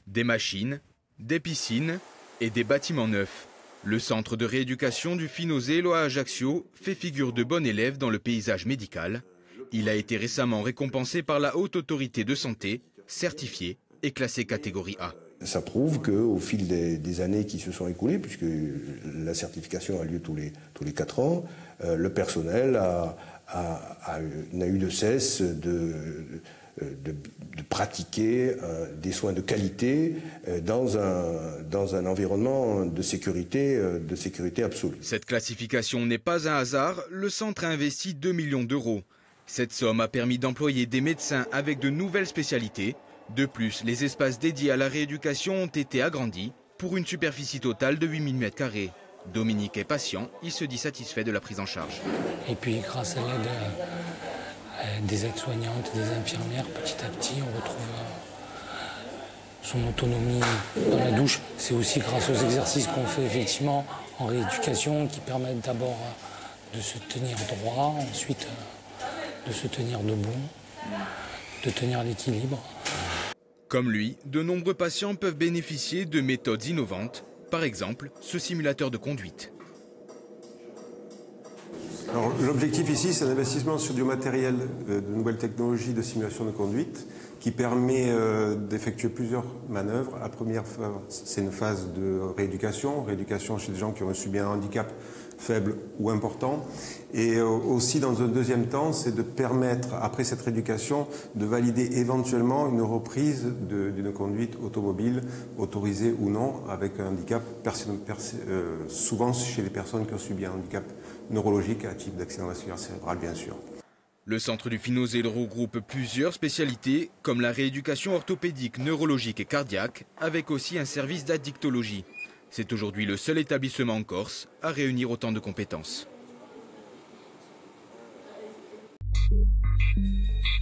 Des machines, des piscines et des bâtiments neufs. Le centre de rééducation du Finozelo à Ajaccio fait figure de bon élève dans le paysage médical. Il a été récemment récompensé par la Haute Autorité de Santé, certifié et classé catégorie A. Ça prouve qu'au fil des années qui se sont écoulées, puisque la certification a lieu tous les 4 ans, le personnel n'a eu de cesse de pratiquer des soins de qualité dans un environnement de sécurité absolue. Cette classification n'est pas un hasard. Le centre a investi 2 millions d'euros. Cette somme a permis d'employer des médecins avec de nouvelles spécialités. De plus, les espaces dédiés à la rééducation ont été agrandis pour une superficie totale de 8000 m². Dominique est patient, il se dit satisfait de la prise en charge. Et puis grâce à l'aide des aides-soignantes, des infirmières, petit à petit on retrouve son autonomie dans la douche. C'est aussi grâce aux exercices qu'on fait effectivement en rééducation qui permettent d'abord de se tenir droit, ensuite de se tenir debout, de tenir l'équilibre. Comme lui, de nombreux patients peuvent bénéficier de méthodes innovantes, par exemple ce simulateur de conduite. L'objectif ici, c'est un investissement sur du matériel de nouvelles technologies de simulation de conduite qui permet d'effectuer plusieurs manœuvres. La première phase, c'est une phase de rééducation chez des gens qui ont subi un handicap faible ou important. Et aussi, dans un deuxième temps, c'est de permettre, après cette rééducation, de valider éventuellement une reprise d'une conduite automobile, autorisée ou non, avec un handicap, souvent chez les personnes qui ont subi un handicap neurologique à type d'accident vasculaire cérébral, bien sûr. Le centre du Finozelo regroupe plusieurs spécialités, comme la rééducation orthopédique, neurologique et cardiaque, avec aussi un service d'addictologie. C'est aujourd'hui le seul établissement en Corse à réunir autant de compétences.